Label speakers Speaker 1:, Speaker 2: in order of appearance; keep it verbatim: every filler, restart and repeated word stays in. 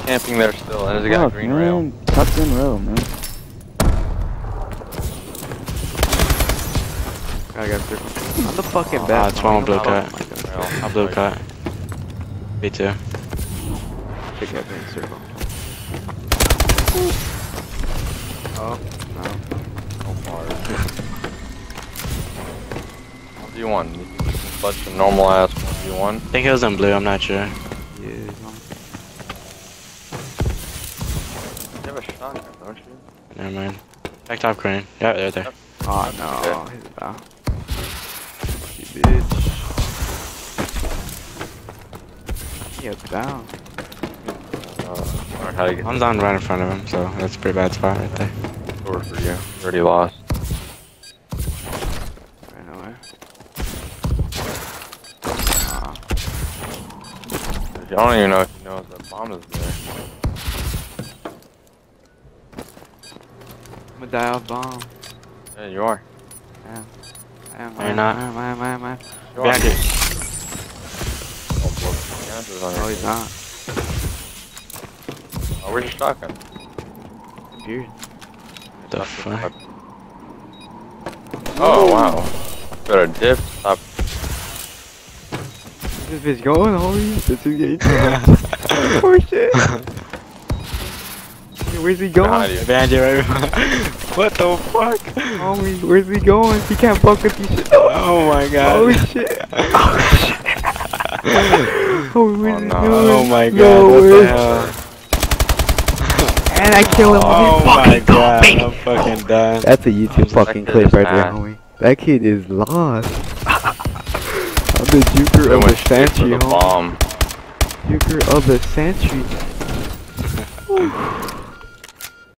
Speaker 1: camping there still, and there's a guy
Speaker 2: Fuck,
Speaker 1: green
Speaker 2: man.
Speaker 1: rail.
Speaker 2: Tucked in row, man.
Speaker 3: I got through. On the fucking
Speaker 4: Ah,
Speaker 3: back.
Speaker 4: it's one blue cut.
Speaker 1: Rail.
Speaker 4: I blue cut. Me too.
Speaker 3: Big guy in circle. Oh, no.
Speaker 1: So far. one v one. You can clutch a normal ass one v one.
Speaker 4: I think it was in blue, I'm not sure.
Speaker 3: Yeah, he's on.
Speaker 1: You have a shotgun, don't you?
Speaker 4: Never mind. Back top crane. Yeah, they're there.
Speaker 3: Oh no, he's down. You bitch. He down.
Speaker 1: Uh, alright, how do you get
Speaker 4: I'm down right in front of him, so that's a pretty bad spot right there.
Speaker 1: sword for you? You already lost.
Speaker 3: Right away.
Speaker 1: I don't even know if he knows that bomb is there.
Speaker 3: I'm gonna die off bomb.
Speaker 1: Yeah, you are.
Speaker 3: Yeah. I am,
Speaker 4: No,
Speaker 3: I
Speaker 4: you're
Speaker 3: am,
Speaker 4: not.
Speaker 3: I am, I am, I am, I am.
Speaker 1: You are.
Speaker 4: Behind you.
Speaker 1: Oh, blow the chances on
Speaker 3: No,
Speaker 1: your
Speaker 3: he's
Speaker 1: team.
Speaker 3: not.
Speaker 1: Oh, where's your shotgun?
Speaker 3: Dude.
Speaker 4: The fuck?
Speaker 1: Oh, wow. Better dip. Stop.
Speaker 3: This bitch going, homie. This is getting oh shit. Where's he going?
Speaker 1: Behind you.
Speaker 4: Behind you right What the fuck?
Speaker 3: Homie, where's he going? He can't fuck with these shit.
Speaker 4: Oh my god.
Speaker 3: Oh shit. Oh shit. Oh, where's
Speaker 1: Oh,
Speaker 3: he
Speaker 1: no.
Speaker 3: going?
Speaker 4: Oh my god,
Speaker 3: No,
Speaker 4: what the
Speaker 3: where's-
Speaker 4: hell?
Speaker 3: And I kill him.
Speaker 4: Oh
Speaker 3: Homie,
Speaker 4: my
Speaker 3: fucking go,
Speaker 4: god,
Speaker 3: baby.
Speaker 4: I'm fucking done.
Speaker 3: That's a YouTube
Speaker 1: That
Speaker 3: fucking
Speaker 1: kid
Speaker 3: clip
Speaker 1: is
Speaker 3: right there,
Speaker 1: mad.
Speaker 3: homie. That kid is lost. I'm the Juker
Speaker 1: They
Speaker 3: of the
Speaker 1: went straight for
Speaker 3: century,
Speaker 1: the
Speaker 3: homie.
Speaker 1: bomb.
Speaker 3: Juker of the century.